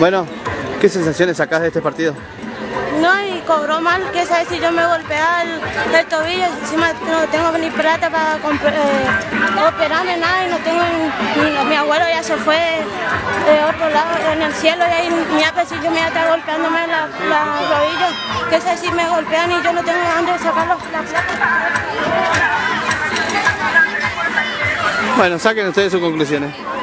Bueno, ¿qué sensaciones sacás de este partido? No, y cobró mal, que sabe si yo me golpeaba el tobillo, encima no tengo ni plata para operarme nada y no tengo mi abuelo ya se fue de otro lado en el cielo y ahí si yo me iba a estar golpeándome la rodilla, que sabe si me golpean y yo no tengo dónde sacar la plata. Bueno, saquen ustedes sus conclusiones.